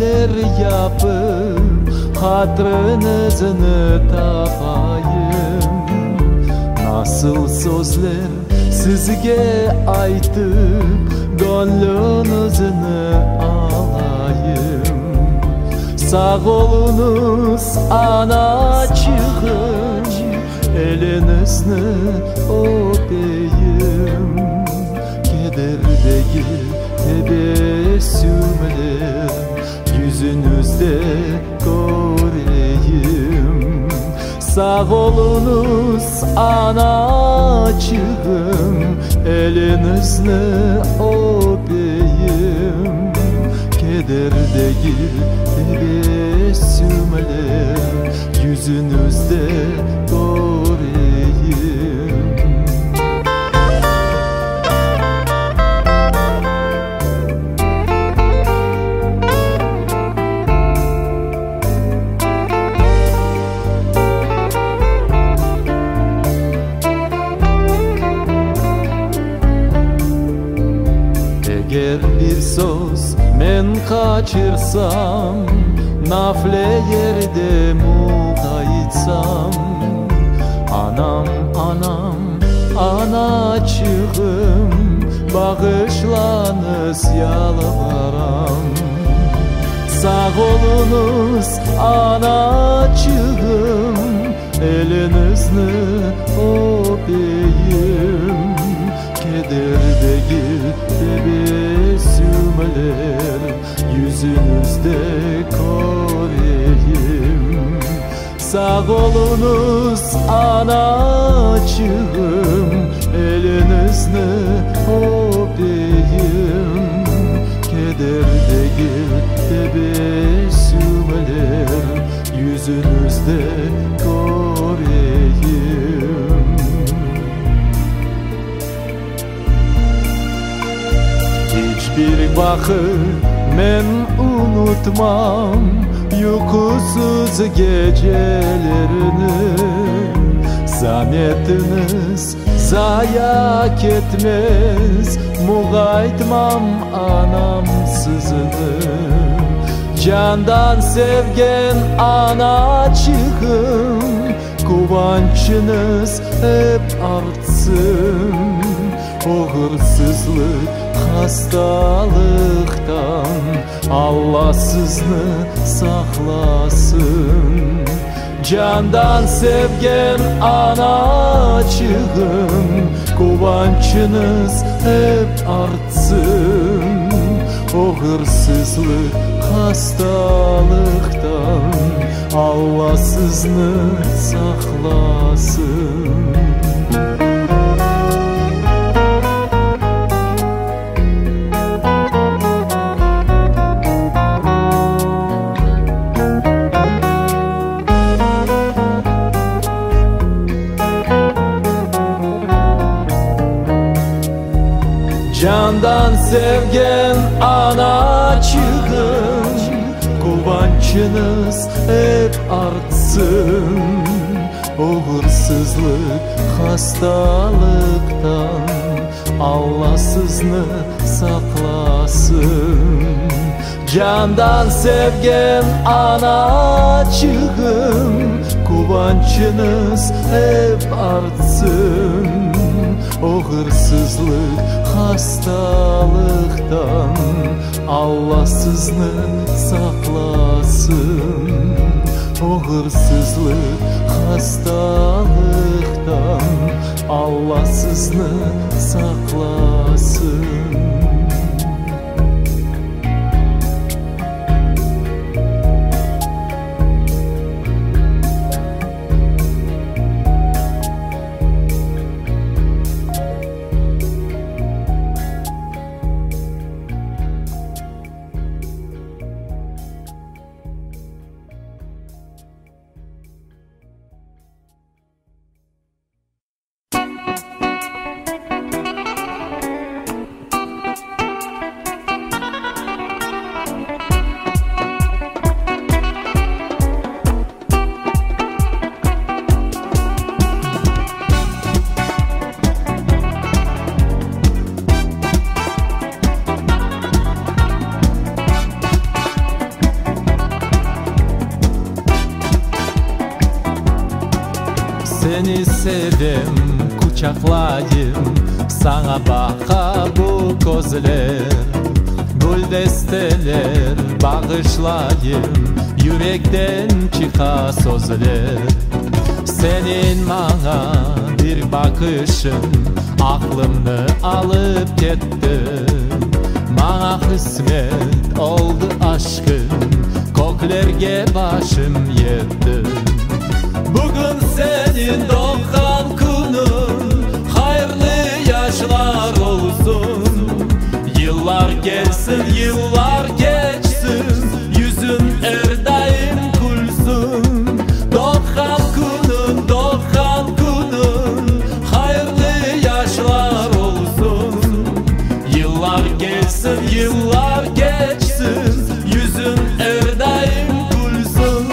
neler yapıp hatırınızını tapayım. Nasıl sözler sizge aytıp gönlünüzünü alayım. Sağ olunuz anacığım, elinizni öpeyim. Keder değil tebessümler yüzünüzde göreyim. Sağ olunuz anacığım, elinizni öpeyim. Keder değil tebessümler yüzünüzde göreyim. Eğer bir söz men kaçırsam, nafle yerde muğaytsam, anam anam anacığım, bağışlanız yalvaram. Sağ olunuz anacığım, elinizni öpeyim. Keder değil tebessümler yüzünüzde göreyim. Sağ olunuz anacığım, elinizni öpeyim. Keder değil tebessümler yüzünüzde göreyim. Hiçbir vakit men unutmam uykusuz gecelerini. Zahmetiniz zayak etmez, muğaytmam anam sızını. Candan sevgen anacığım, kuvvançınız hep artsın. O hırsızlık hastalıktan Allah sizni saklasın. Candan sevgen anacığım, kuvvançınız hep artsın. O hırsızlık hastalıktan Allah sizni saklasın. Candan sevgen anacığım, kuvvançınız hep artsın. O hırsızlık hastalıktan Allah sizni saklasın. Candan sevgen anacığım, kuvvançınız hep artsın. O hırsızlık hastalıktan Allah sizni saklasın. O hırsızlık hastalıktan Allah sizni saklasın. Seni sevdim, kucaklayayım, sana baka bu gözler. Gül desteler bağışlayayım, yürekten çıka sözler. Senin bana bir bakışın aklımı alıp gitti. Bana kısmet oldu aşkın, koklerge başım yetti. Bugün senin doğan günün, hayırlı yaşlar olsun. Yıllar gelsin, yıllar geçsin, yüzün her daim gülsün. Doğan günün, doğan günün, hayırlı yaşlar olsun. Yıllar gelsin, yıllar geçsin, yüzün her daim gülsün.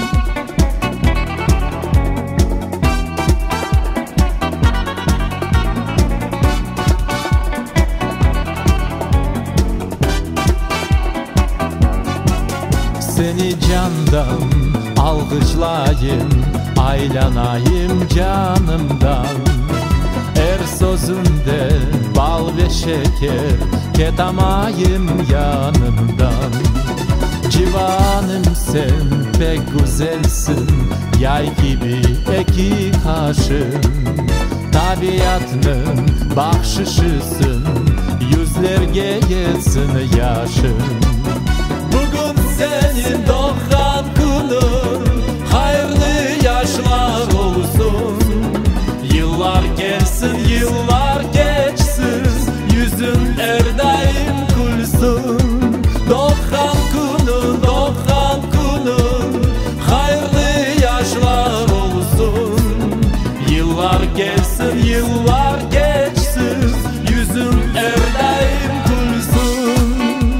Seni candan alkışlayayım, aylanayım canımdan. Her sözünde bal ve şeker, ketamayım yanımdan. Civanım sen pek güzelsin, yay gibi iki kaşın. Tabiatının bahşişisin, yüzlerge gelsin yaşın. Bugün senin doğan günün, hayırlı yaşlar olsun. Yıllar gelsin, yıllar geçsin, yüzün her daim gülsün. Doğan günün, doğan günün, hayırlı yaşlar olsun. Yıllar gelsin, yıllar geçsin, yüzün her daim gülsün.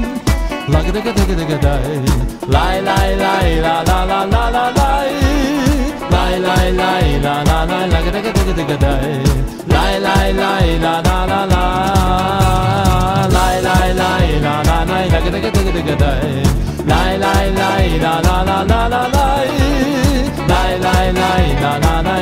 Lay lay lay la la la la la lay. Lay lay lay la la la la lay lay lay la la la la. Lay lay lay la la la lay lay lay la la la la la lay. Lay lay lay la la la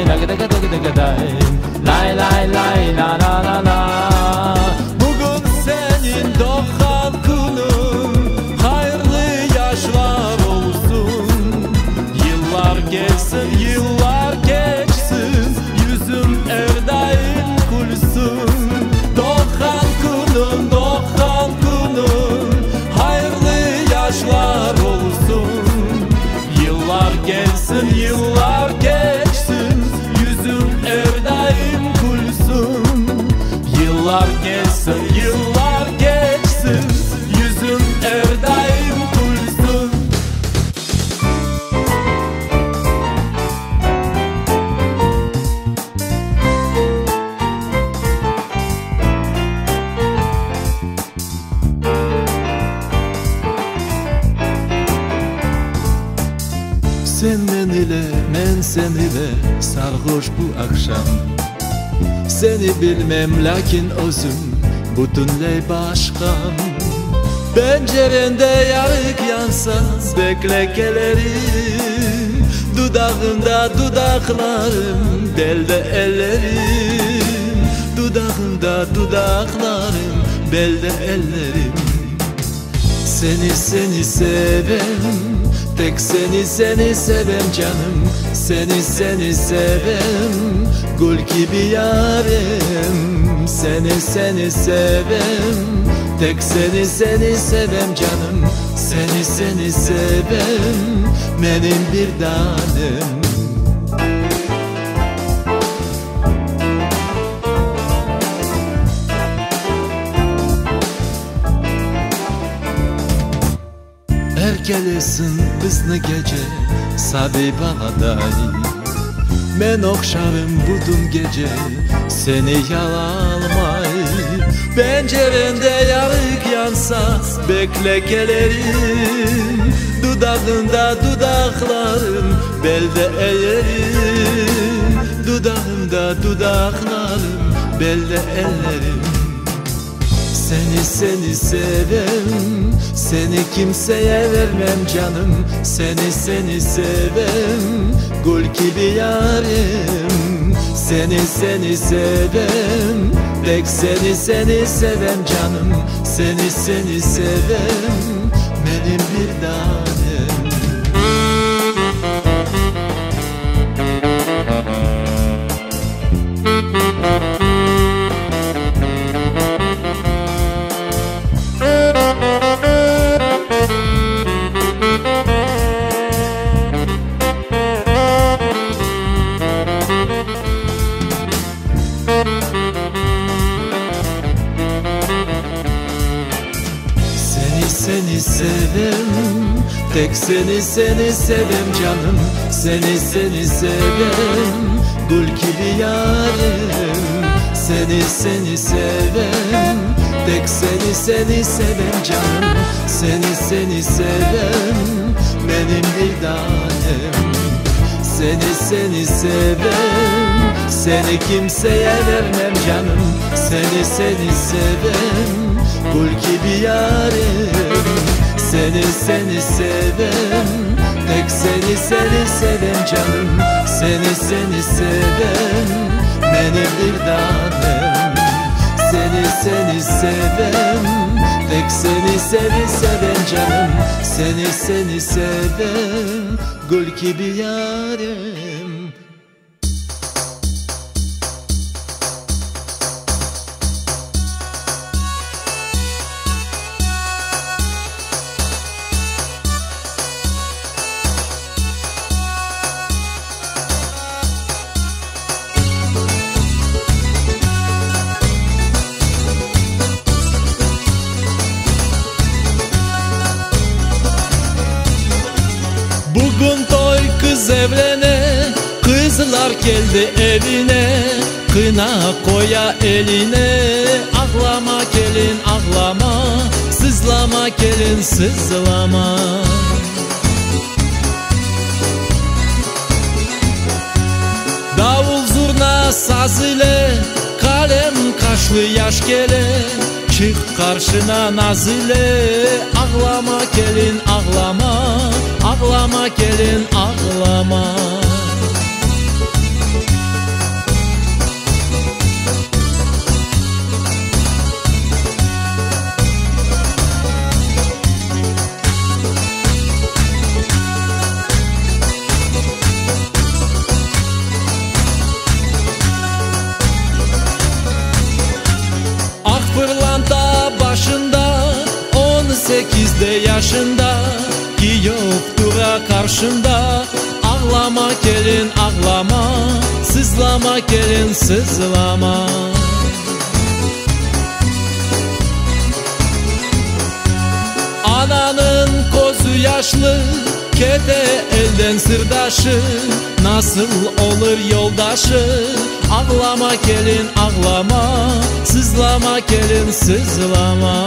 lay lay lay la la la la. Bugün senin doğan günün, hayırlı yaşlar olsun. Yıllar gelsin, yıllar geçsin, yüzüm her daim gülsün. Doğan günün, doğan günün, hayırlı yaşlar olsun. Yıllar gelsin, yıllar geçsin, yüzüm her daim gülsün. Yıllar gelsin, yıllar geçsin, yüzüm her daim gülsün. Sen men ile, men sen ile sarhoş bu akşam. Seni bilmem lakin özüm bütünley başkam. Pencerende yarık yansa beklekelerim, dudağında dudaklarım, belde ellerim. Dudağında dudaklarım, belde ellerim. Seni sevem, tek seni sevem canım. Seni sevem, gül gibi yarim. Seni sevem, tek seni sevem canım. Seni sevem, benim bir tanem. Erkelesin bizni gece sabi baladay. Men okşarım budun gece seni yalalmay. Pencerende yarık yansa bekle gelirim. Dudağında dudaklarım, belde ellerim. Dudağımda dudaklarım, belde ellerim. Seni sevem, Seni kimseye vermem canım, seni sevem, gül gibi yarim. Seni sevem, pek seni sevem canım, seni sevem, benim bir tanem. Seni sevem, tek seni sevem canım, seni sevem, gül gibi yarim. Seni sevem, tek seni sevem canım, seni sevem, benim bir tanem. Seni sevem, seni kimseye vermem canım, seni sevem, gül gibi yarim. Seni sevem, tek seni sevem canım, seni sevem, benim bir tanem. Seni sevem, tek seni sevem canım, seni sevem, gül gibi yarim. Bugün toy kız evlene, kızlar geldi evine, kına koya eline. Ağlama gelin ağlama, sızlama gelin sızlama. Davul zurna saz ile, kalem kaşlı yaş gele, çık karşına naz ile. Ağlama gelin ağlama, ağlama gelin ağlama. Ak pırlanta başında, 18'de yaşında, ki yoktur karşında. Ağlama gelin ağlama, sızlama gelin sızlama. Ananın kozu yaşlı, kete elden sırdaşı, nasıl olur yoldaşı. Ağlama gelin ağlama, sızlama gelin sızlama.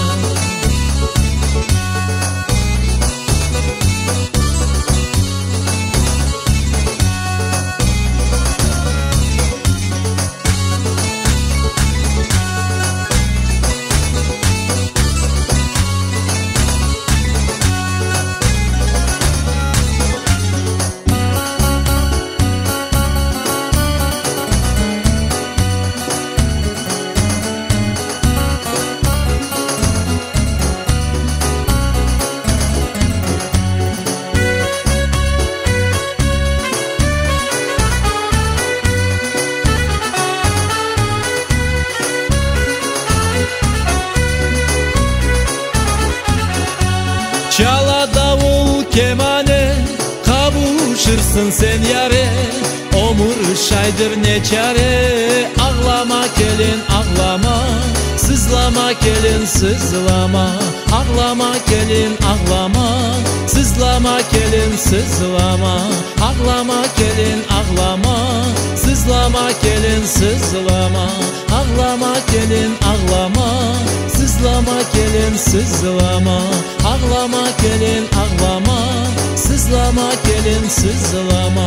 Çala davul kemane, kavuşursun sen yare. Omur şaydır ne çare. Ağlama gelin ağlama, sızlama gelin sızlama. Ağlama gelin ağlama, sızlama gelin sızlama. Ağlama gelin ağlama, sızlama gelin sızlama. Ağlama gelin ağlama, sızlama gelin sızlama. Ağlama gelin ağlama, sızlama gelin sızlama.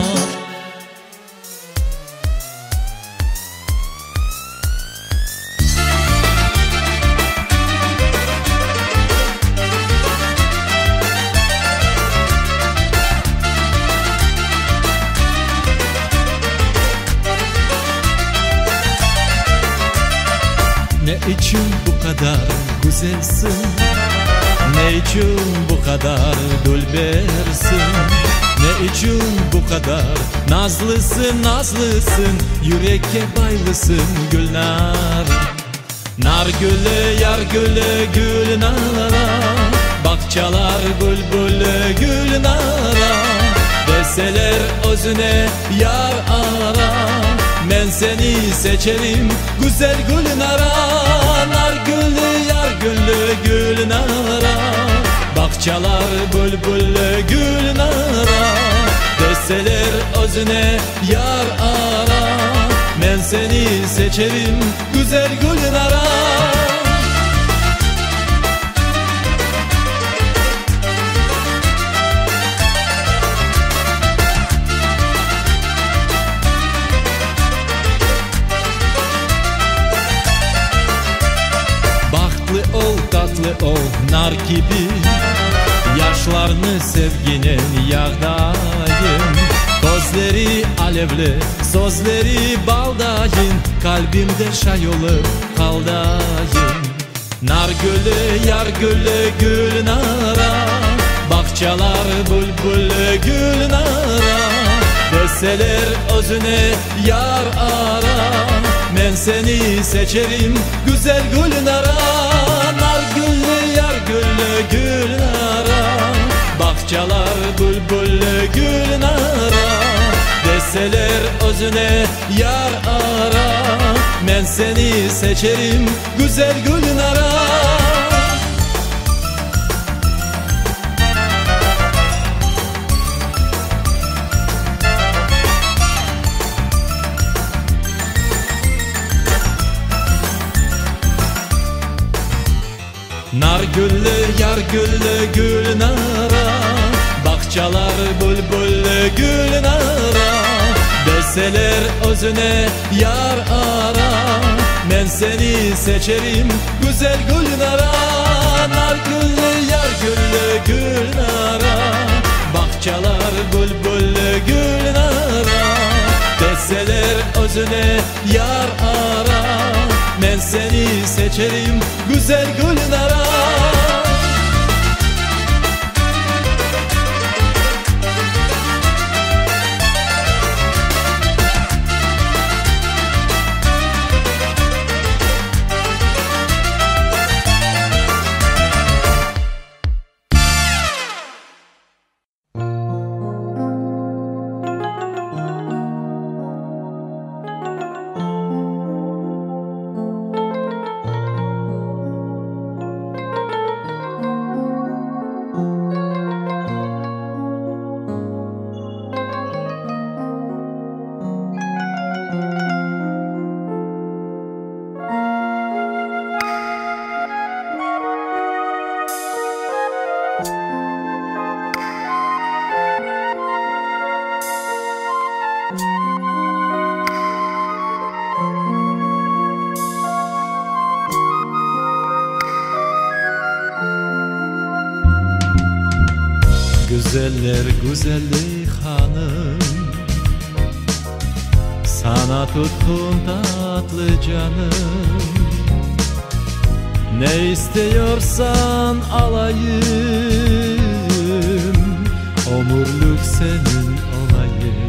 için bu kadar güzelsin? Ne için bu kadar dülbersin? Ne için bu kadar nazlısın, nazlısın? Yürekke baylısın Gülnar. Nar gülü, yar gülü, Gülnara, bakçalar bülbülü Gülnara. Deseler özüne yar ara, men seni seçerim güzel Gülnara. Nar gülü, yar gülü, Gülnara, bakçalar bülbülü Gülnara. Deseler özüne yar ara, men seni seçerim güzel Gülnara. Bahtlı ol, tatlı ol, nar gibi, yaşlarını sevginin yağdayım. Gözleri alevli, sözleri baldayın, kalbimde şay olup kaldayın. Nar gülü, yar gülü, Gülnara, bakçalar bülbülü Gülnara. Deseler özüne yar ara, men seni seçerim güzel Gülnara. Nar gülü, yar gülü, Gülnara, bakçalar bülbülü Gülnara. Deseler özüne yar ara, men seni seçerim güzel Gülnara. Nar güllü, yar güllü, Gülnara, bakçalar bülbülü Gülnara. Deseler özüne yar ara, men seni seçerim güzel Gülnara. Nar güllü, yar güllü, Gülnara, bakçalar bülbülü Gülnara. Deseler özüne yar ara, men seni seçerim güzel Gülnara. Güzeller güzelliği hanım, sana tutkun tatlı canım. Ne istiyorsan alayım, omurluk senin olayım.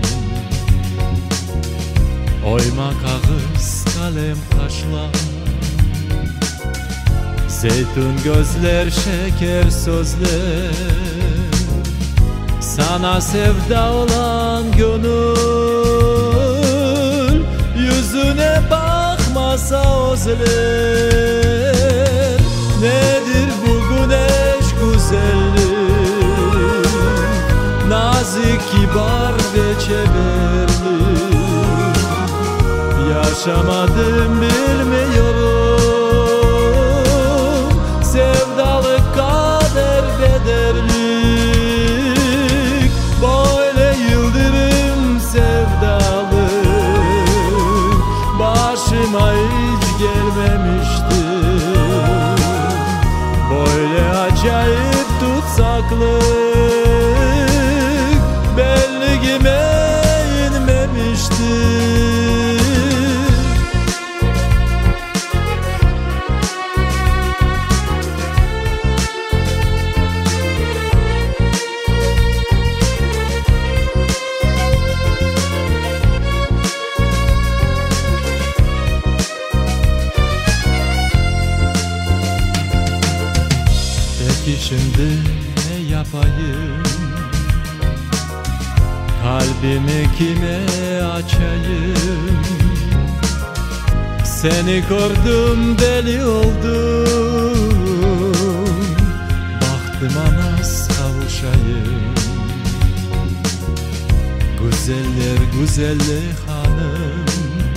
Oyma kağıt, kalem, kaşlar, zeytun gözler, şeker sözler. Sana sevda olan gönül, yüzüne bakmasa özler. Nedir bu güneş güzelliği, nazik, kibar ve çeberli. Yaşamadım bilmiyorum, sevdalık kader bederli. Böyle yıldırım sevdalı başıma hiç gelmemişti. Böyle acayip tutsaklık belli kime inmemişti. Kalbimi kime açayım? Seni gördüm deli oldum, baktıma nasıl kavuşayım? Güzeller güzeli hanım,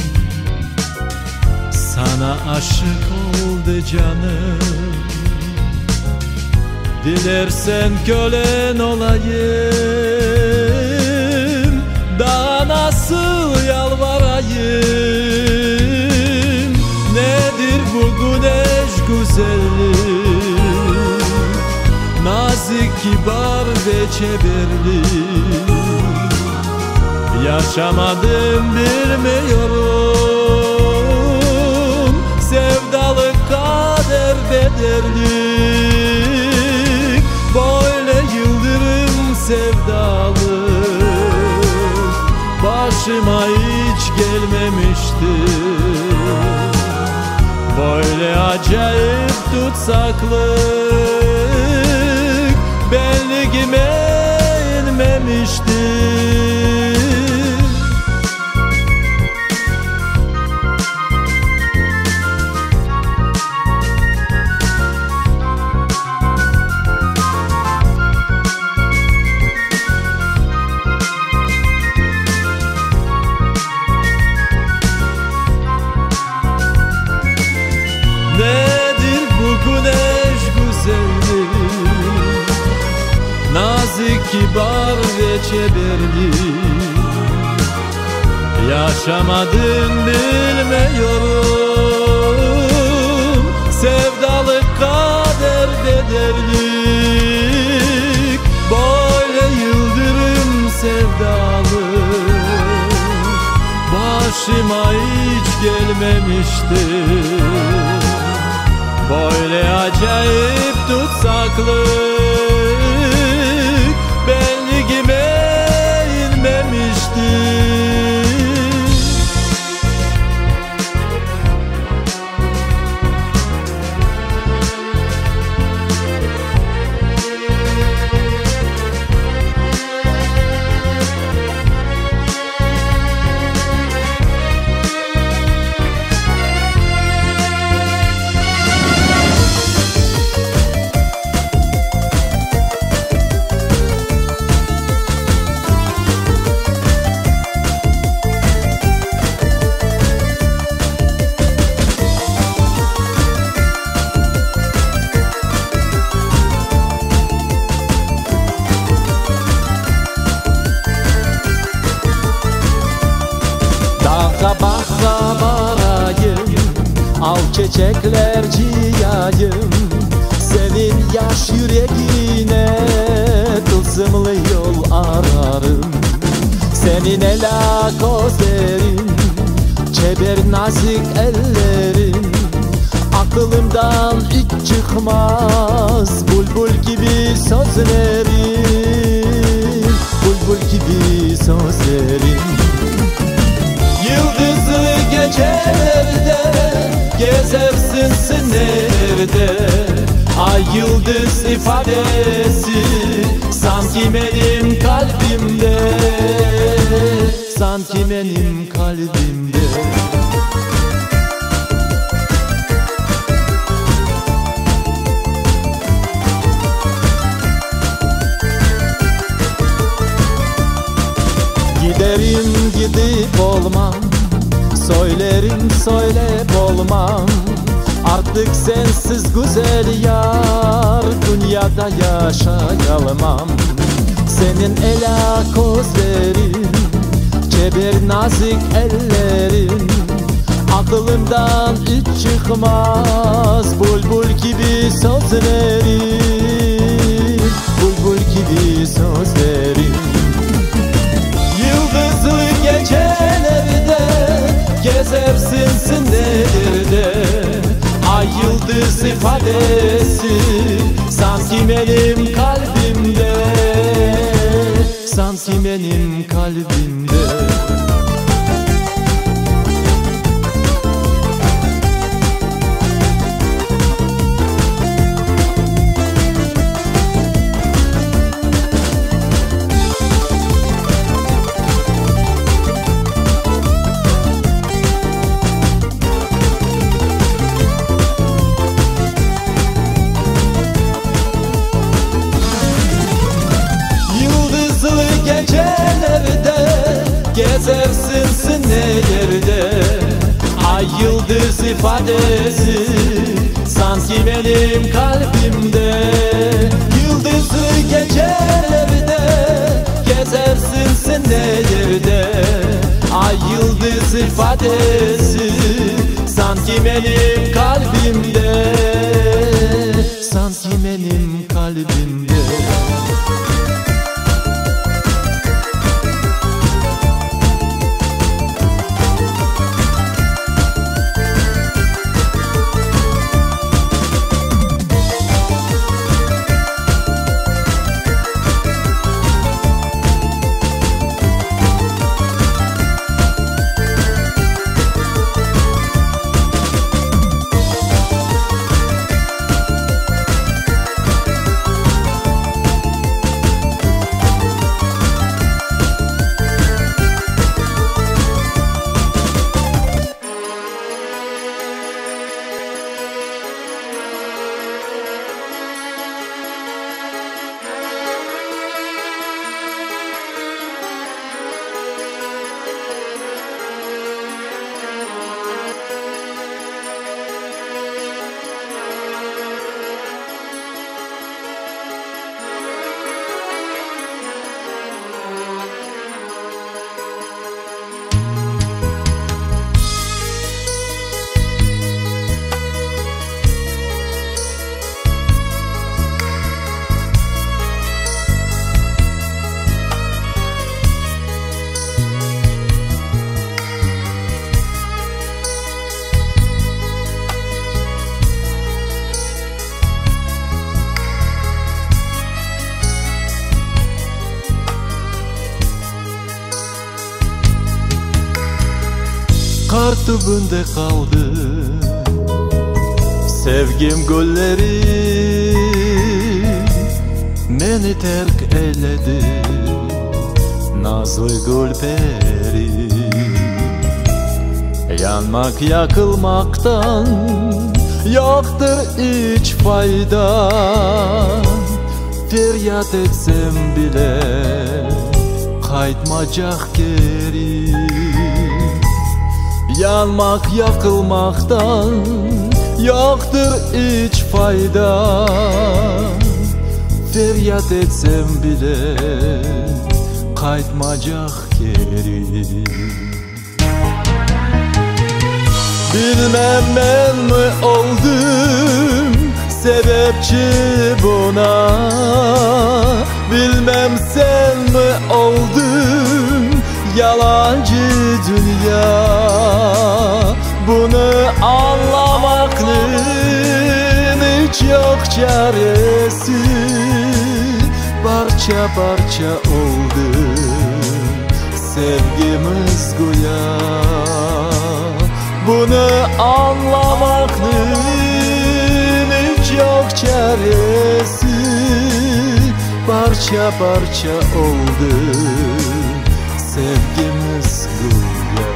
sana aşık oldu canım. Dilersen kölen olayım, daha nasıl yalvarayım? Nedir bu güneş güzelliği, nazik, kibar ve çeberli? Yaşamadım bilmiyorum, sevdalık kader bederlik. Böyle yıldırım sevdalık başıma hiç gelmemişti. Böyle acayip tutsaklık benliğime inmemişti. Nedir bu güneş güzelliği, nazik, kibar ve çeberli? Yaşamadım bilmiyorum, sevdalık kader bederlik. Böyle yıldırım sevdalık başıma hiç gelmemişti. Böyle acayip tutsaklık benliğime inmemişti. Bahra varayım, al çiçekler ciyayım. Senin yaş yüreğine tılsımlı yol ararım. Senin ela gözlerin, çeber nazik ellerin, aklımdan hiç çıkmaz bülbül gibi sözlerin, bülbül gibi sözlerin. Yıldızlı gecelerde gezersin sen nerede? Ay yıldız ifadesi sanki benim kalbimde, sanki benim kalbimde. Giderim gidip olmam, söylerim söylep olmam. Artık sensiz güzel yar dünyada yaşayamam. Senin ela gözlerin, çeber nazik ellerin, aklımdan hiç çıkmaz bülbül gibi sözlerin, bülbül gibi sözlerin. Yıldızlı gecelerde gezersin sen nerede? Ay yıldız ifadesi sanki benim kalbimde, sanki benim kalbimde. gecelerde gezersin nerelerde. Ay yıldız ifadesi sanki benim kalbimde. Yıldızlı gecelerde gezersin nerelerde. Ay yıldız ifadesi sanki benim kalbimde. Sanki benim kalbimde. Kar tübünde kaldı sevgim gölleri, beni terk eyledi nazlı gülperi. Yanmak yakılmaktan yoktur hiç fayda. Feryat etsem bile kaytmacak geri. Yanmak yakılmaktan yoktur hiç fayda. Feryat etsem bile kaytmacak geri. Bilmem ben mi oldum sebepçi buna. Bilmem sen mi oldun yalancı dünya. Bunu anlamakın hiç yok çaresi. Parça parça oldu sevgimiz güya. Bunu anlamakın hiç yok çaresi. Parça parça oldu sevgimiz güya.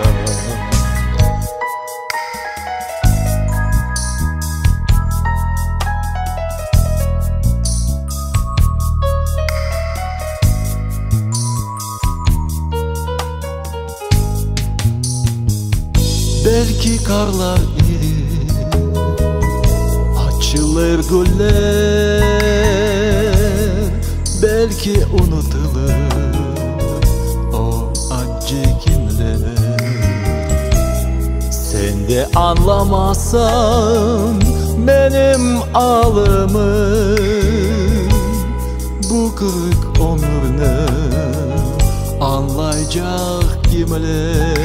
Belki karlar iri açılır güller. Belki unutulur o acı kimler. Sen de anlamazsan benim ağlamı. Bu kırık ömrünü anlayacak kimler.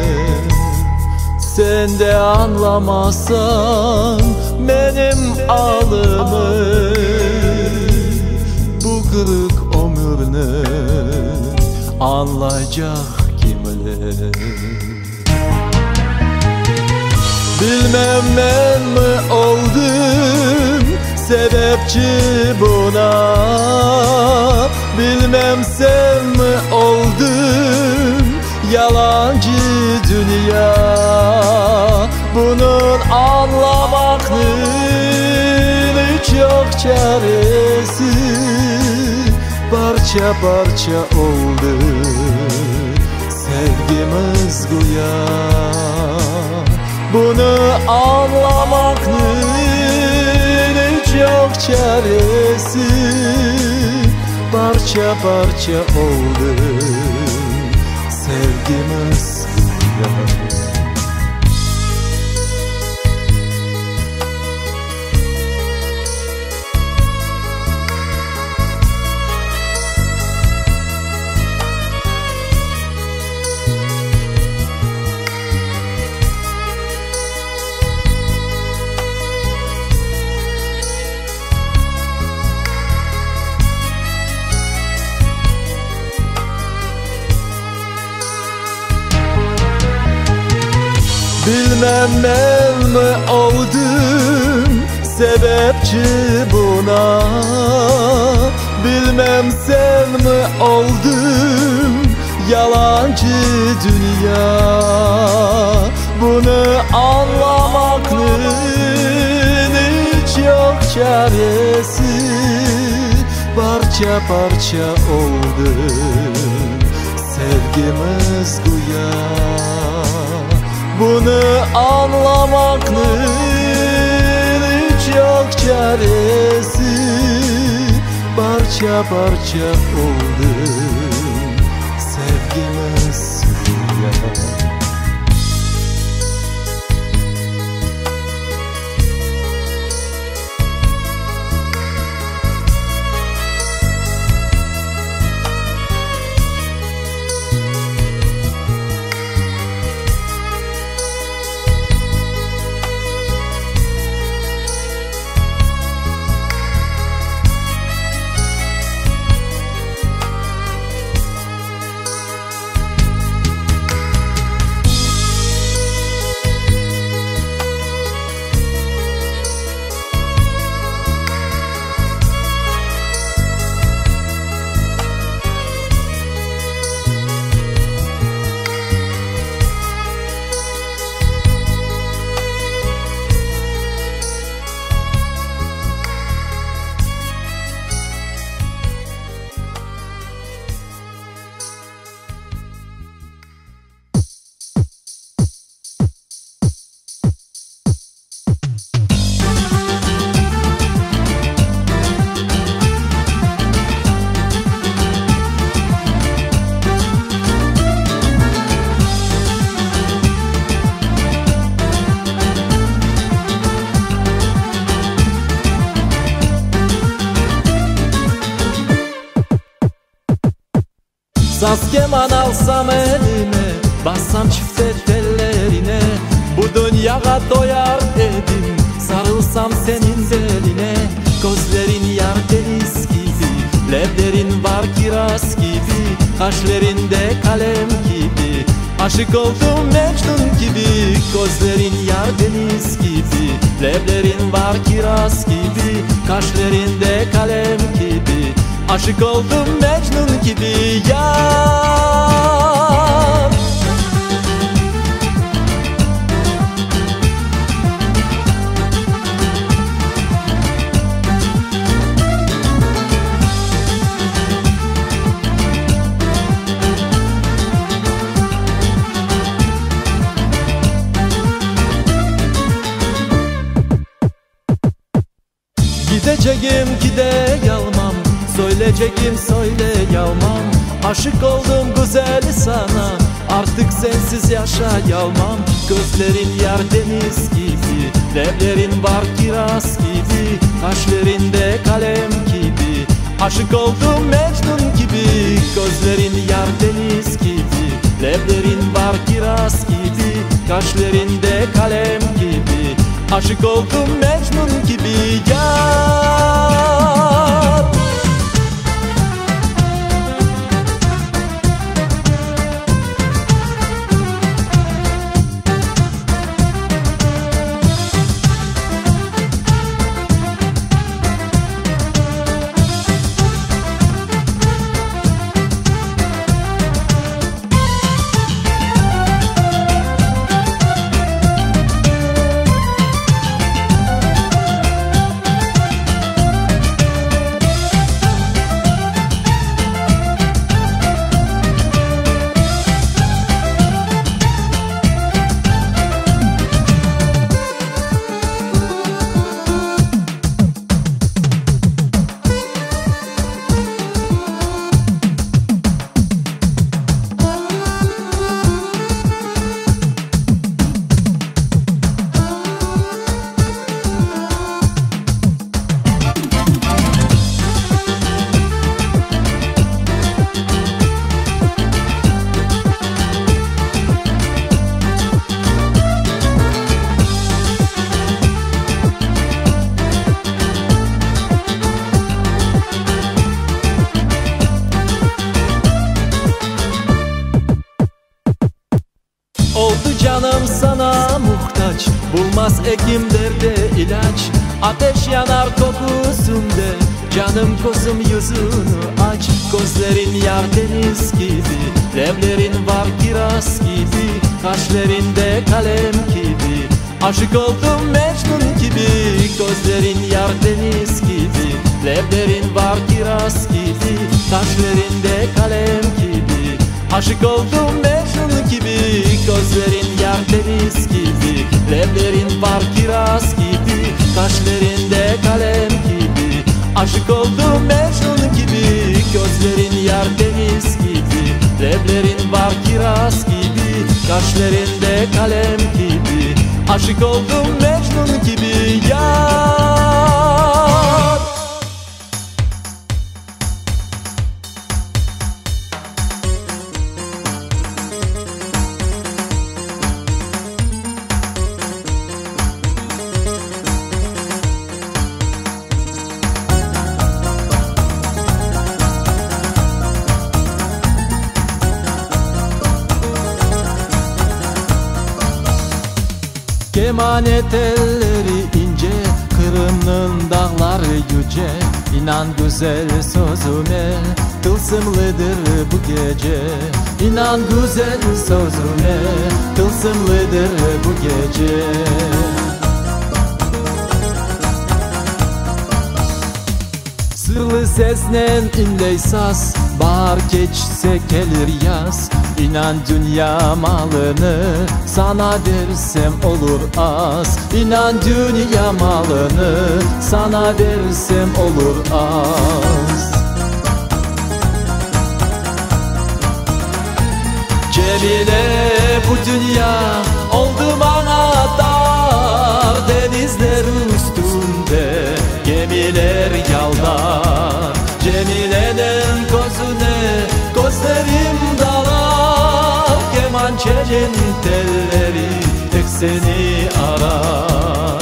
Sen de anlamazsan benim ağlamı. Bu kırık ömrünü anlayacak kimler. Bilmem ben mi oldum sebepçi buna. Bilmem sen mi oldun yalancı dünya. Bunun anlamakın hiç yok çaresi. parça parça oldu sevgimiz güya. Bunu anlamakның hiç yok çaresi, parça parça oldu sevgimiz güya. Bilmem ben mi oldum sebepçi buna, bilmem sen mi oldun yalancı dünya. Bunu anlamakның hiç yok çaresi, parça parça oldu sevgimiz güya. Bunu anlamakның hiç yok çaresi, parça parça oldu sevgimiz güya. Saz keman alsam elime, bassam çifte tellerine, bu dünyaya doyar edim, sarılsam senin beline. Gözlerin yar deniz gibi, leblerin var kiraz gibi, kaşlarında kalem gibi, aşık oldum Mecnun gibi. Gözlerin yar deniz gibi, leblerin var kiraz gibi, kaşlarında kalem gibi, aşık oldum Mecnun gibi yar. Gideceğim gideyalmam, söyleyeceğim söyleyalmam. Aşık oldum güzeli sana, artık sensiz yaşayamam. Gözlerin yar deniz gibi, leblerin var kiraz gibi, kaşlarında kalem gibi, aşık oldum Mecnun gibi. Gözlerin yar deniz gibi, leblerin var kiraz gibi, kaşlarında kalem gibi, aşık oldum Mecnun gibi yar. Canım sana muhtaç, bulmaz hekim derde ilaç. Ateş yanar kokusunda, canım kozum yüzünü aç. Gözlerin yar deniz gibi, leblerin var kiraz gibi, kaşlarında kalem gibi. Aşık oldum Mecnun gibi, gözlerin yar deniz gibi, leblerin var kiraz gibi, kaşlarında kalem gibi. Aşık oldum Mecnun gibi, gözlerin yar deniz gibi, leblerin var kiraz gibi, kaşlarında kalem gibi. Aşık oldum Mecnun gibi, gözlerin yar deniz gibi, leblerin var kiraz gibi, kaşlarında kalem gibi. Aşık oldum Mecnun gibi yar. Emanet elleri ince, Kırım'ın dağları yüce. İnan güzel sözüme, tılsımlıdır bu gece. İnan güzel sözüme, tılsımlıdır bu gece. Sırlı seslen inley saz, bahar geçse gelir yaz. İnan dünya malını sana versem olur az. İnan dünya malını sana versem olur az. Cemile bu dünya oldu bana dar. Denizler üstünde gemiler yaldar. Cemile'nin gözüne gözlerim dalar. Kemançenin telleri tek seni arar.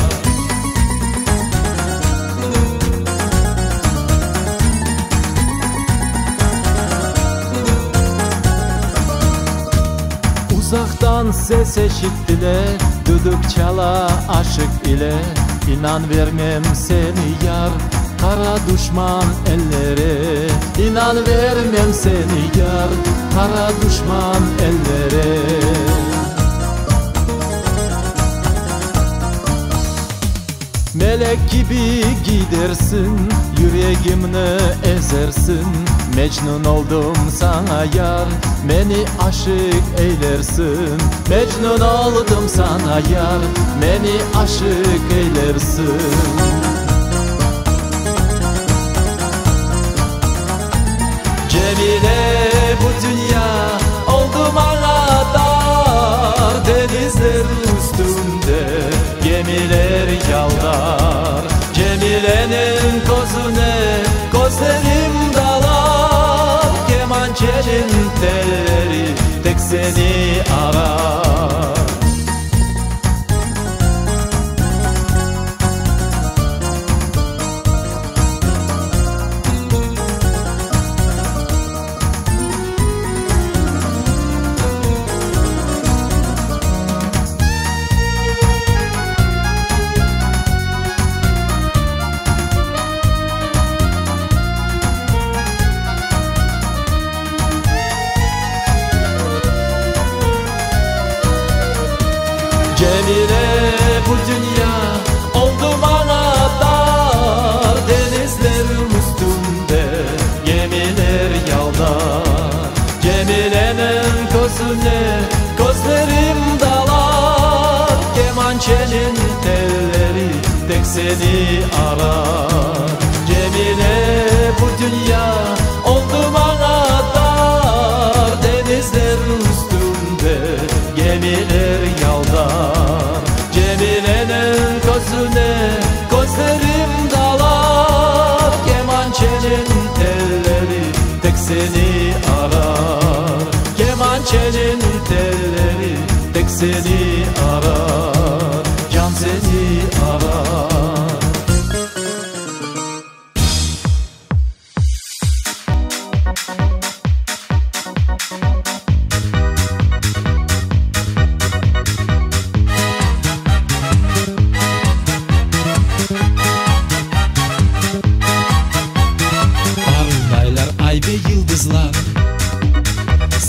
Uzaktan ses eşittiler, düdük çala aşık ile. İnan vermem seni yar, kara düşman ellere. İnan vermem seni yar, kara düşman ellere. Melek gibi gidersin, yüreğimni ezersin. Mecnun oldum sana yar, beni aşık eylersin. Mecnun oldum sana yar, beni aşık eylersin. Cemile bu dünya oldu bana dar. Denizler üstünde gemiler yaldar. Cemile'nin gözüne gözlerim dalar. Kemançenin telleri tek seni arar. Cemile bu dünya oldu bana dar. Denizlerin üstünde gemiler yaldar. Cemile'nin gözüne gözlerim dalar. Kemançenin telleri tek seni arar. Cemile bu dünya oldu bana dar. Denizlerin üstünde gemiler yaldar. Cemile'nin gözüne gözlerim dalar. Kemançenin telleri tek seni arar. Kemançenin telleri tek seni arar. Can seni arar.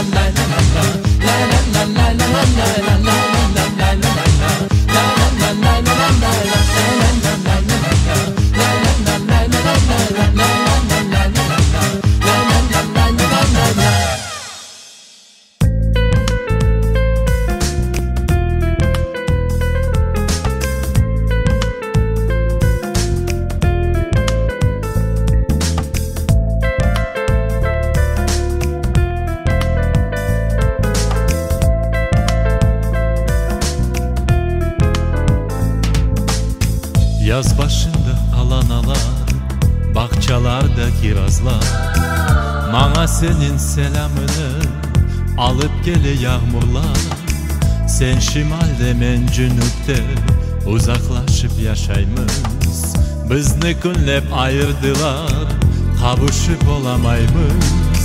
Yaz başında alanalar, bahçalarda kirazlar. Bana senin selamını alıp gele yağmurlar. Sen şimalde men cünüpte uzaklaşıp yaşaymış. Bizni günlep ayırdılar, kavuşup olamaymış.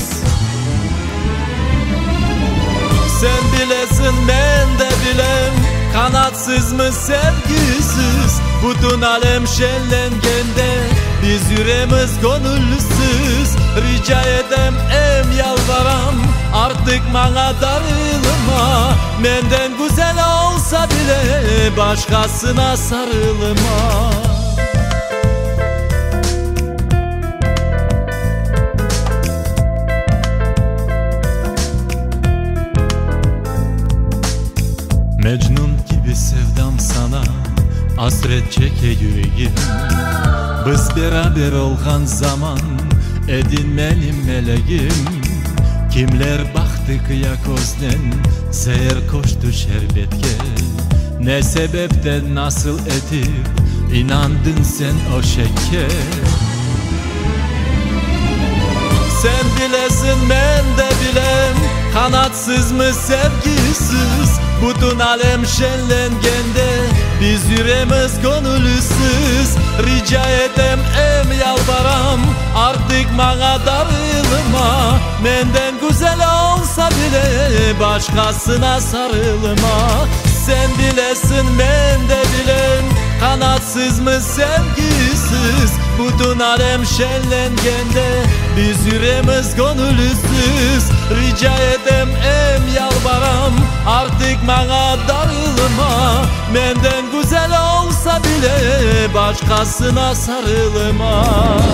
Sen bilesin ben de bilem, kanatsız mı sevgisiz. Bütün alem şenlengende biz yüreğimiz gönüllüsüz. Rica edem em yalvaram, artık bana darılma. Menden güzel olsa bile başkasına sarılma. Mecnun gibi sevdam sana, hasret çeke yüreğim. Biz beraber olgan zaman, edin benim meleğim. Kimler baktı kıya gözden, zehir koştu şerbetke. Ne sebepten nasıl edip, inandın sen o şekke. Sen bilesin ben de bilem, kanatsız mı sevgisiz. Bütün alem şenlengende biz yüreğimiz gönüllüsüz. Rica edem em yalvaram, artık bana darılma. Menden güzel olsa bile başkasına sarılma. Sen bilesin ben de bilem, kanatsız mı sevgisiz. Bütün alem şenlengende biz yüreğimiz gönüllüsüz. Rica edem em yalvaram, Artık bana darılma, menden güzel olsa bile başkasına sarılma.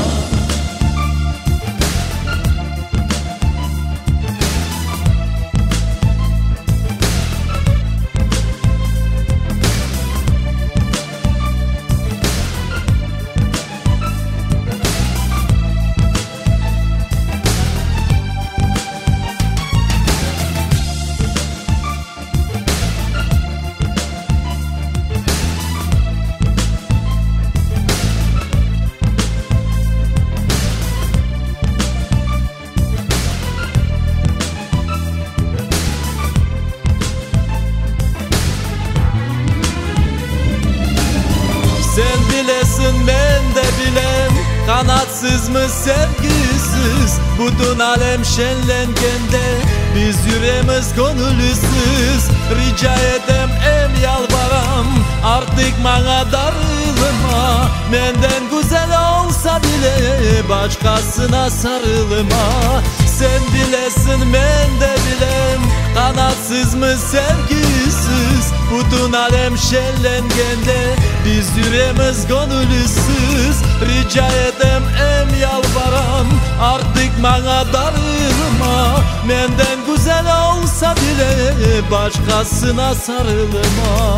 Sen bilesin ben de bilem, kanatsız mı sevgisiz, bütün alem şenlengende biz yüreğimiz gönüllüsüz. Rica edem em yalvaram, artık bana darılma, menden güzel olsa bile başkasına sarılma. Sen bilesin ben de bilem, kanatsız mı sevgisiz, bütün alem şenlengende biz yüreğimiz gönüllüsüz. Rica edem em yalvaram, artık bana darılma, menden güzel olsa bile başkasına sarılma.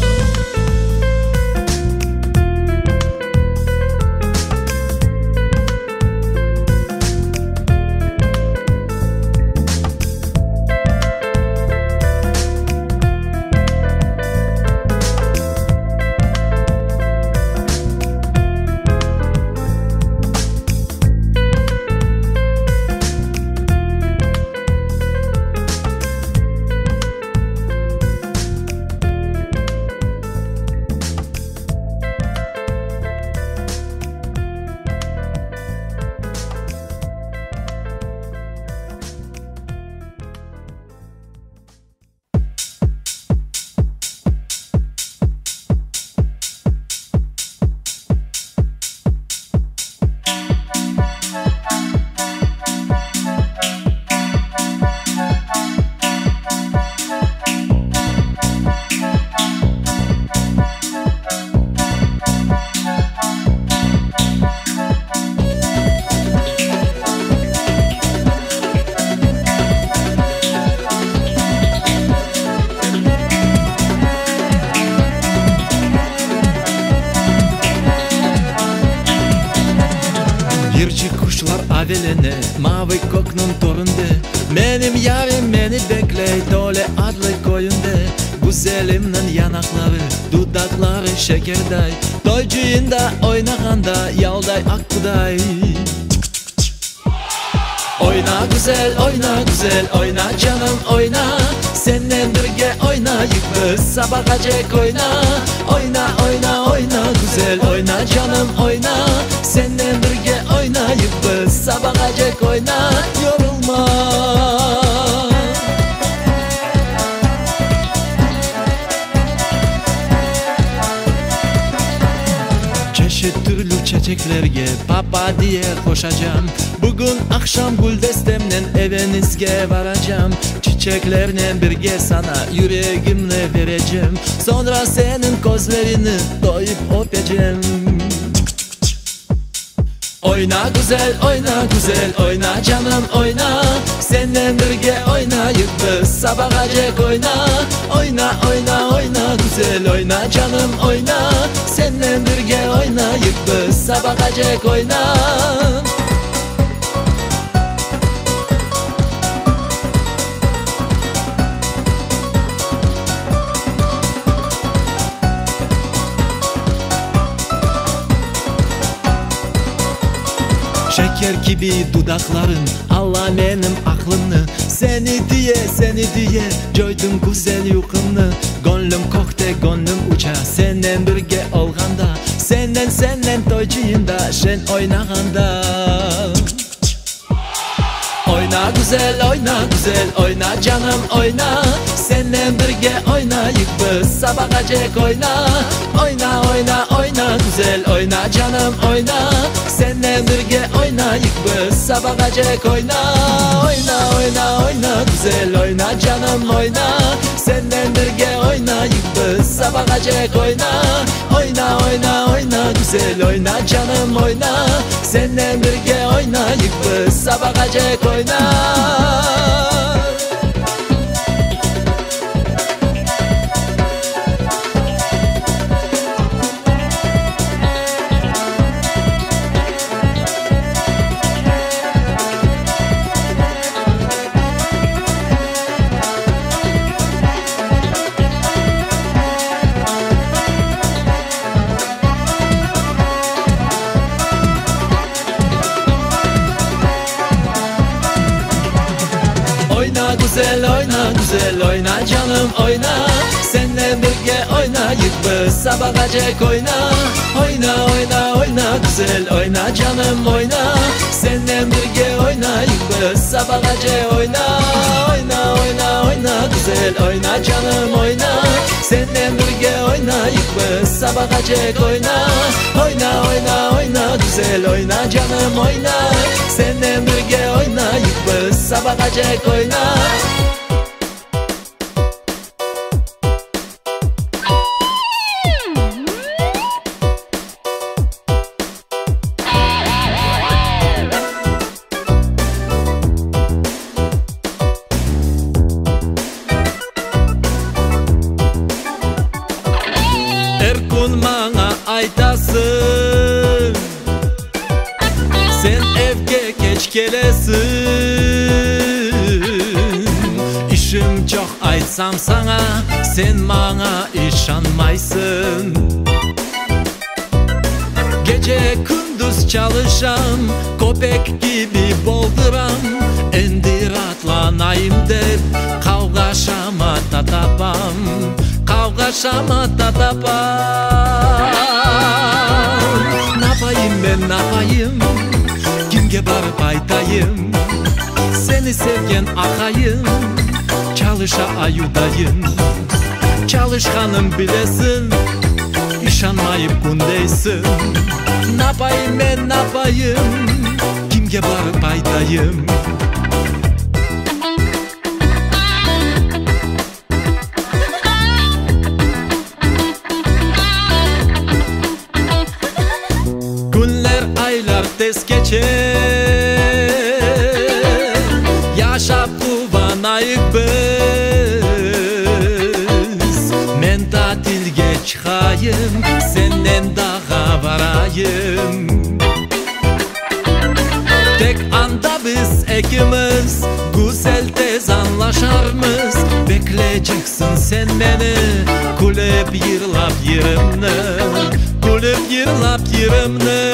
Avelene, mavi koknun torunde, benim yarim beni bekley, dole adlı koyunde. Güzelimnin yanakları, dudakları şekerday, toycuyunda oynaganda yalday akbuday. Oyna güzel, oyna güzel, oyna canım oyna, senden birge oynayık biz sabahacak oyna. Oyna, oyna, oyna güzel, oyna canım oyna, senden birge oynayık biz sabahacak oyna. Yorulma. Çeşit türlü çiçeklerge papa diye koşacağım. Bugün akşam gül destemden evinizge varacağım. Çiçeklerle birge sana yüreğimle vereceğim. Sonra senin gözlerini doyup öpeceğim. Oyna güzel, oyna güzel, oyna canım oyna, senden birge oynayıp biz sabahacak oyna. Oyna, oyna, oyna güzel, oyna canım oyna, senden birge oynayıp biz sabahacak oyna. Şeker gibi dudakların, Allah benim aklımı, seni diye coydum güzel yukumnu. Gönlüm kokte, gönlüm uça, senden birge olganda, senden toycuyunda, şen oynaganda. Oyna güzel, oyna güzel, oyna canım oyna, senden birge oynayık biz sabahacak oyna. Oyna, oyna, oyna güzel, oyna canım oyna, senden birge oynayık biz sabahacak oyna. Oyna, oyna, oyna güzel, oyna canım oyna, senden birge sabahacak oyna. Oyna oyna oyna güzel oyna canım oyna. Seninle birge oynayık biz sabahacak oyna. Oyna güzel oyna güzel oyna canım oyna. Seninle birge oynayık biz sabahacak oyna. Oyna oyna oyna güzel oyna canım oyna. Seninle birge oynayık biz sabahacak oyna. Oyna oyna oyna güzel oyna canım oyna. Seninle birge oynayık biz sabahacak oyna. Oyna oyna oyna güzel oyna canım oyna. Seninle birge oynayık biz sabahacak oyna. Erkun bana aytasın, sen evge geç gelesin. İşim çok aytsam sana, sen bana işanmaysın. Gece gündüz çalışam, köpek gibi bolduram. Endi rahatlanayım dep, kavgaşama tatapam. Kavgaşama tatapam. Ne yapayım ben ne yapayım, kimge barıp aytayım. Seni sevgen akayım, çalışa ayudayım. Çalışkanım bilesin, İşanmayıp kundeysin. Ne yapayım ben ne yapayım, kimge barıp aytayım. Günler aylar tez geçer, yaşap kuvanayık biz. Men tatilge çıkayım, senden dağa varayım. Tek anda biz ikimiz güzel tez anlaşarmız. Bekleyeceksin sen beni, kulüp yırlap yerimni. Kulüp yırlap yerimni.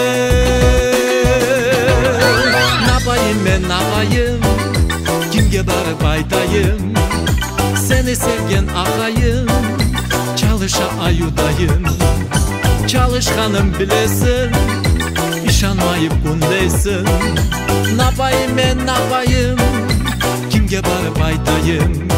Ne yapayım ben ne yapayım, kimge barıp aytayım. Seni sevgen akayım, çalışa ayudayım. Çalışkanım bilesin, İşanmayıp kundeysin. Ne yapayım ben ne yapayım, kimge barıp aytayım.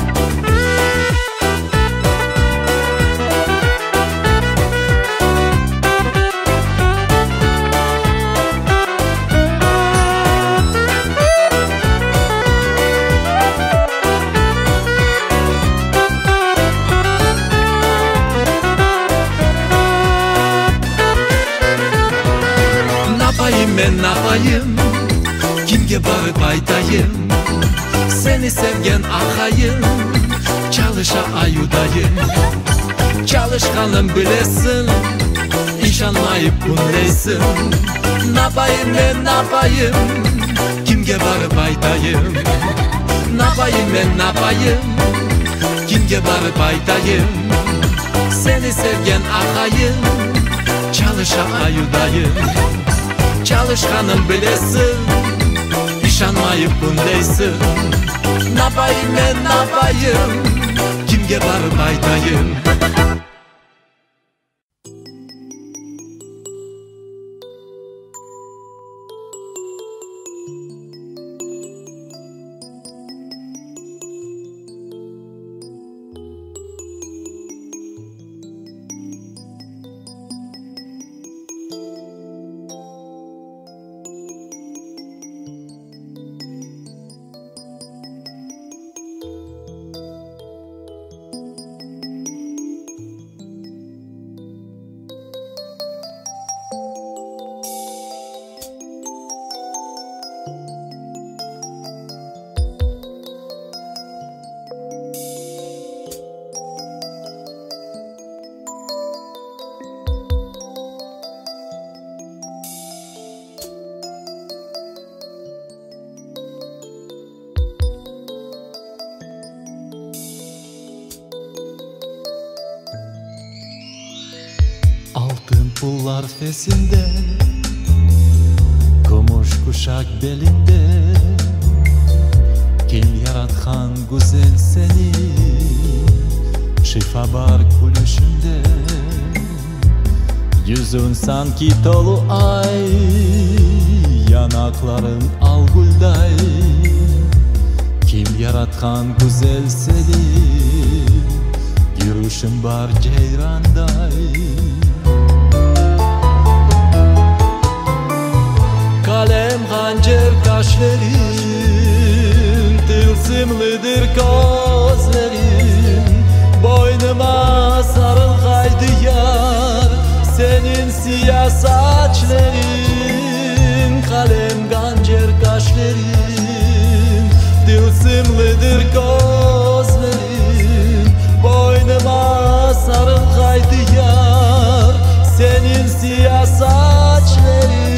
Ben ne yapayım, kimge barıp aytayım. Seni sevgen akayım, çalışa ayudayım. Çalışkanım bilesin, İşanmayıp kundeysin. Ne yapayım ben ne yapayım, kimge barıp aytayım. Ne yapayım ben ne yapayım, kimge barıp aytayım. Seni sevgen akayım, çalışa ayudayım. Çalışkanım bilesin, İşanmayıp kundeysin. Ne yapayım ben ne yapayım, kimge barıp aytayım. pullar fesinde, kumuş kuşak belinde. Kim yaratkan güzel seni, şifa var gülüşünde. Yüzün sanki dolu ay, yanakların al gülday. Kim yaratkan güzel seni, yürüyüşün var ceyranday. Kalem hançer kaşlerin, tılsımlıdır gözlerin. Boynuma sarıl haydi yar, senin siyah saçların. Kalem hançer kaşlerin, tılsımlıdır gözlerin. Boynuma sarıl haydi yar, senin siyah saçların.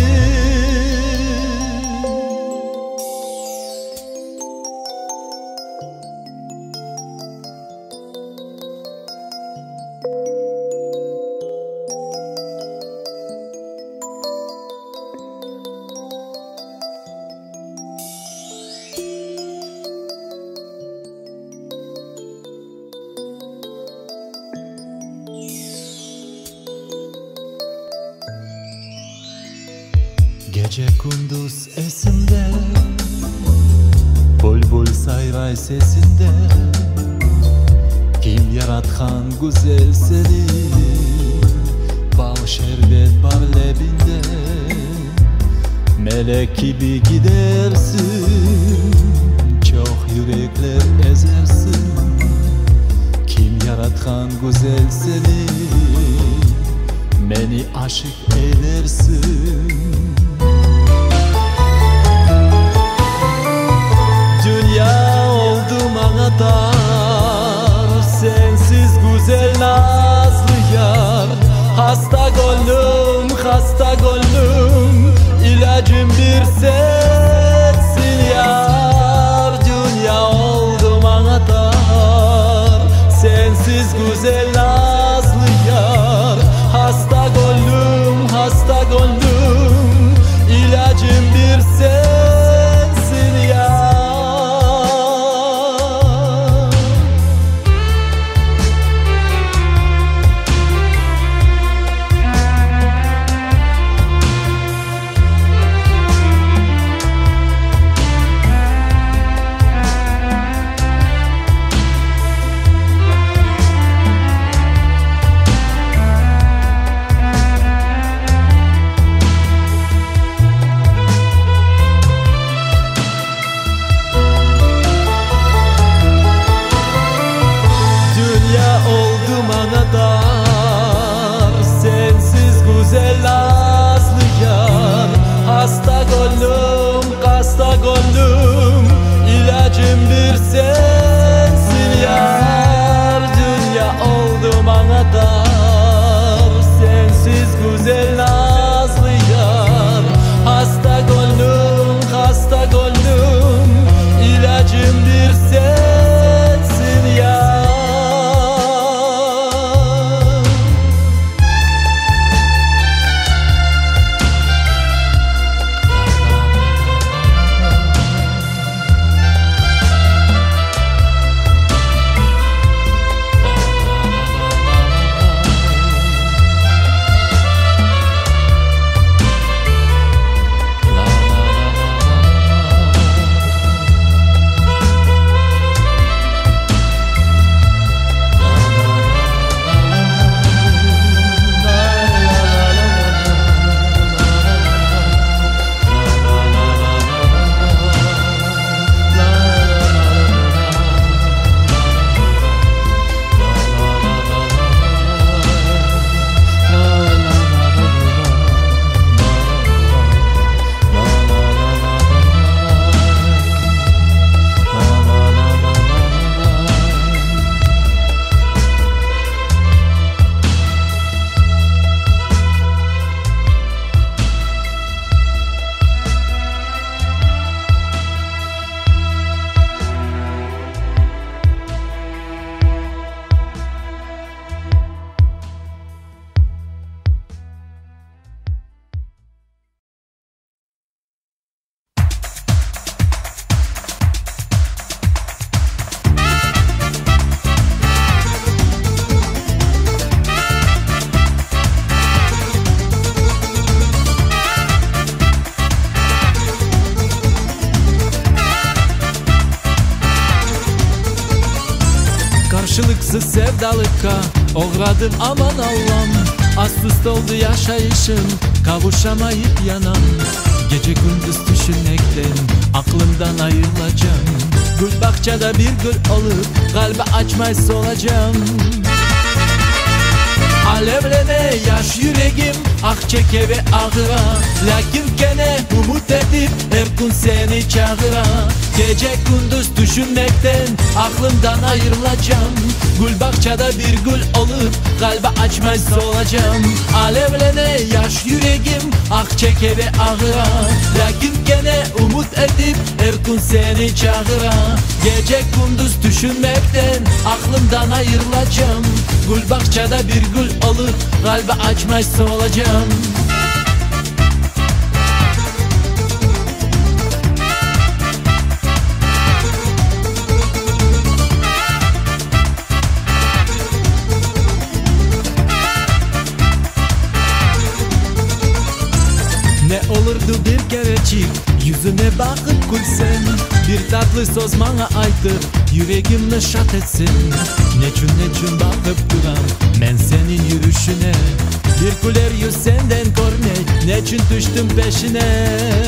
Gece kunduz esimde, bul sayray sesinde. Kim yaratkan güzel seni, bal şerbet var lebinde. Melek gibi gidersin, çok yürekler ezersin. Kim yaratkan güzel seni, beni aşık eylersin. Dünya oldu bana dar, sensiz güzel nazlı yar. Hasta gönlüm, hasta gönlüm, ilacım bir sensin yar. Dünya oldu bana dar, sensiz güzel nazlı yar. Hasta gönlüm, hasta gönlüm, ilacım bir sensin yar. Karşılıksız sevdalıkka uğradım aman Allah'ım. Ast üst oldu yaşayışım, kavuşamayıp yanan. Gece gündüz düşünmekten aklımdan ayrılacağım. Gül bahçede bir gül olup kalbi açmay solacağım. Alevlene yaş yüreğim, ah çeke ve ağıra. Lakin gene umut edip her gün seni çağıra. Gece gündüz düşünmekten aklımdan ayrılacağım. Gül bahçede bir gül olup kalbi açmay solacağım. Alevlene yaş yüreğim, ah çeke ve ağıra. Lakin gene umut edip her gün seni çağıra. Gece gündüz düşünmekten aklımdan ayrılacağım. Gül bahçede bir gül olup kalbi açmay solacağım. Ne olurdu bir kerecik yüzüne bakıp gülsen. Bir tatlı söz bana aytıp yüreğim neşat etsin. Nechun bakıp duram ben senin yürüyüşüne. Bir güler yüz senden görmek, nechun düştüm peşine.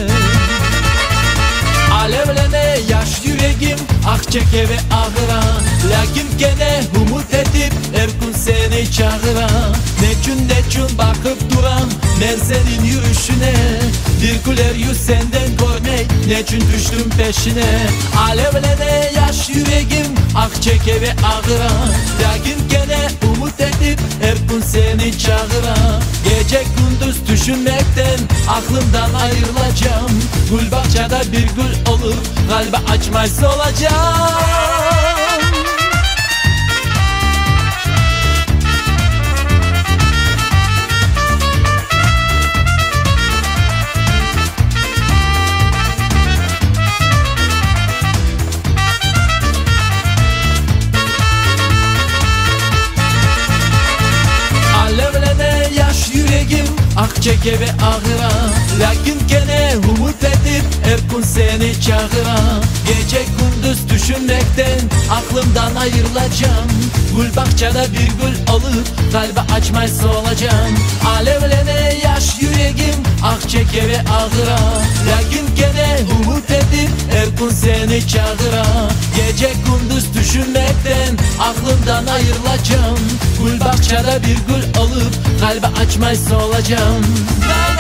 Alevlene yaş yüreğim, ah çeke ve ağıra. Lakin gene umut edip her gün seni çağıra. Nechun bakıp duram ben senin yürüyüşüne. Bir güler yüz senden görmek, nechun düştüm peşine. Alevlene yaş yüreğim, ah çeke ve ağıra. Lakin gene umut edip her gün seni çağıra. Gece gündüz düşünmekten aklımdan ayrılacağım. Gül bahçede bir gül olur kalbi açmay solacağım. Alevlene yaş yüreğim, ah çeke ve ağıra. Lakin gene umut edip her gün seni çağıra. Gece gündüz düşünmekten aklımdan ayrılacağım. Gül bahçede bir gül olup kalbi açmay solacağım. Alevlene yaş yüreğim, ah çeke ve ağıra. Lakin gene umut edip her gün seni çağıra. Gece gündüz düşünmekten aklımdan ayrılacağım. Gül bahçede bir gül olup kalbi açmay solacağım.